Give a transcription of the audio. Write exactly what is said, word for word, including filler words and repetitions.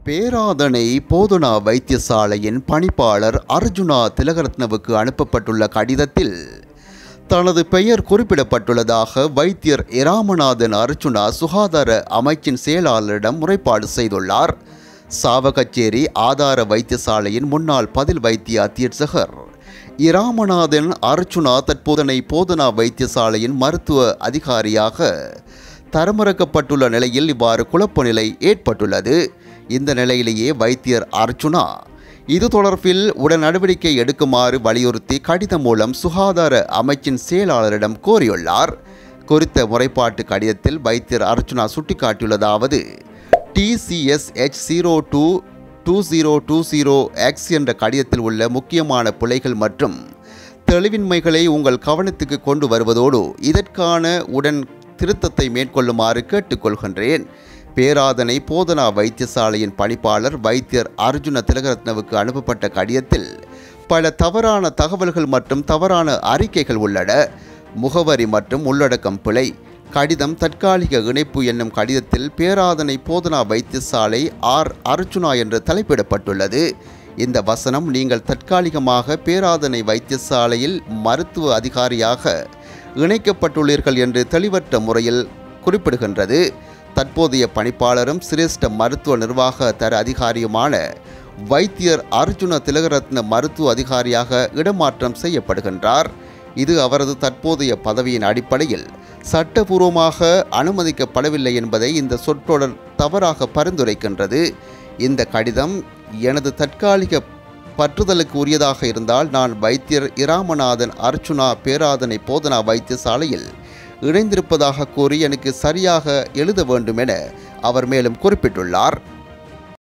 பேராதனை போதனா வைத்தியசாலையின் பணிப்பாளர் அர்ஜுனா திலகரத்னவுக்கு அனுப்பப்பட்டுள்ள கடிதத்தில் தனது பெயர் குறிப்பிடப்பட்டுள்ளதாக வைத்தியர் இராமநாதன் அர்ஜுனா சுகாதார அமைச்சின் செயலாளரிடம் முறைப்பாடு செய்துள்ளார். சாவகச்சேரி ஆதார வைத்தியசாலையின் முன்னாள் பதில் வைத்திய அத்தியட்சகர் இராமநாதன் அர்ஜுனா தற்போதனை போதனா வைத்தியசாலையின் மருத்துவ அதிகாரியாக தரமிறக்கப்பட்டுள்ள நிலையில் இவ்வாறு குழப்ப நிலை ஏற்பட்டுள்ளது. இந்த நிலையிலேயே வைத்தியர் அர்ஜுனா இது தொடர்பில் உடன் நடவடிக்கை எடுக்குமாறு வலியுறுத்தி கடிதம் மூலம் சுகாதார அமைச்சின் செயலாளரிடம் கோரியுள்ளார். குறித்த முறைப்பாட்டு கடிதத்தில் வைத்தியர் அர்ஜுனா சுட்டிக்காட்டியுள்ளதாவது, D C S H zero two two zero two zero X என்ற கடிதத்தில் உள்ள முக்கியமான பிழைகள் மற்றும் தெளிவின்மைகளை உங்கள் கவனத்துக்கு கொண்டு வருவதோடு இதற்கான உடன் திருத்தத்தை மேற்கொள்ளுமாறு கேட்டுக்கொள்கின்றேன். பேராதனை போதனா வைத்தியசாலையின் பணிப்பாளர் வைத்தியர் அர்ஜுன திலகரத்னவுக்கு அனுப்பப்பட்ட கடிதத்தில் பல தவறான தகவல்கள் மற்றும் தவறான அறிக்கைகள் உள்ளன. முகவரி மற்றும் உள்ளடக்கம் பிழை. கடிதம் தற்காலிக இணைப்பு என்னும் கடிதத்தில் பேராதனை போதனா வைத்தியசாலை ஆர் அர்ஜுனா என்று தலைப்பிடப்பட்டுள்ளது. இந்த வசனம் நீங்கள் தற்காலிகமாக பேராதனை வைத்தியசாலையில் மருத்துவ அதிகாரியாக இணைக்கப்பட்டுள்ளீர்கள் என்று தெளிவற்ற முறையில் குறிப்பிடுகின்றது. தற்போதைய பணிப்பாளரும் சிரேஷ்ட மருத்துவ நிர்வாக தர அதிகாரியுமான வைத்தியர் அர்ஜுன திலகரத்ன மருத்துவ அதிகாரியாக இடமாற்றம் செய்யப்படுகின்றார். இது அவரது தற்போதைய பதவியின் அடிப்படையில் சட்டபூர்வமாக அனுமதிக்கப்படவில்லை என்பதை இந்த சொற்றொடர் தவறாக பரிந்துரைக்கின்றது. இந்த கடிதம் எனது தற்காலிக பற்றுதலுக்கு உரியதாக இருந்தால் நான் வைத்தியர் இராமநாதன் அர்ஜுனா பேராதனை போதனா வைத்தியசாலையில் இணைந்திருப்பதாக கூறி எனக்கு சரியாக எழுத வேண்டும் என அவர் மேலும் குறிப்பிட்டுள்ளார்.